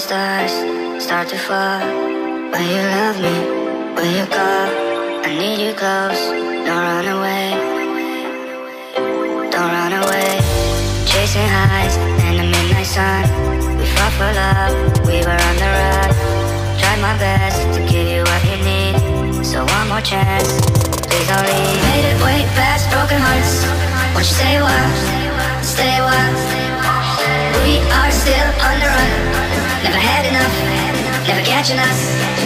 these stars start to fall. Will you love me? Will you call? I need you close. Don't run away. Don't run away. Chasing highs in the midnight sun. We fought for love, we were on the run. Tried my best to give you what you need. So one more chance, please don't leave. Made it way past broken hearts. Won't you stay a while, stay a while. We are still on the run. Never had enough, never catching us.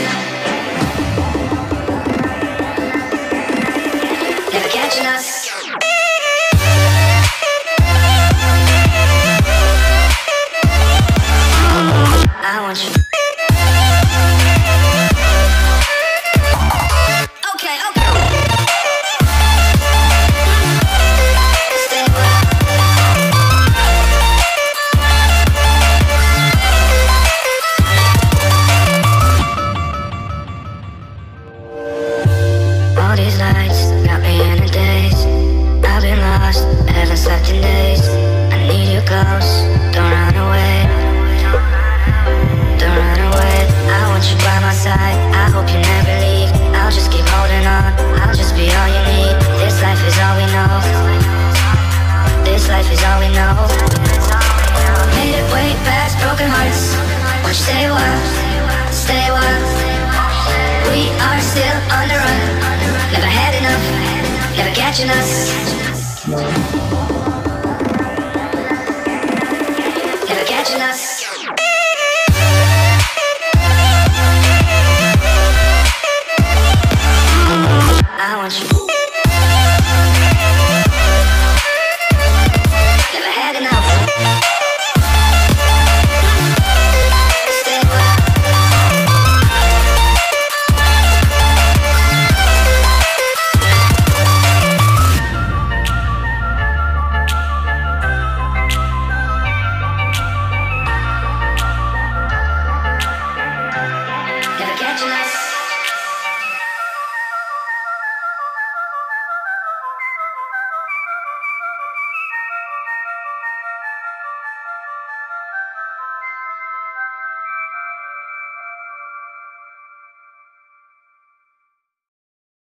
Never catching us. I want you. Okay, okay. Stay a while. All these lights got me in a daze. I've been lost, haven't slept in days. I need you close, don't run away. Don't run away. I want you by my side, I hope you never leave. I'll just keep holding on, I'll just be all you need. This life is all we know. This life is all we know. Made it way past broken hearts. Won't you stay a while, stay a while. We are still on the run. Never had enough, never catching us.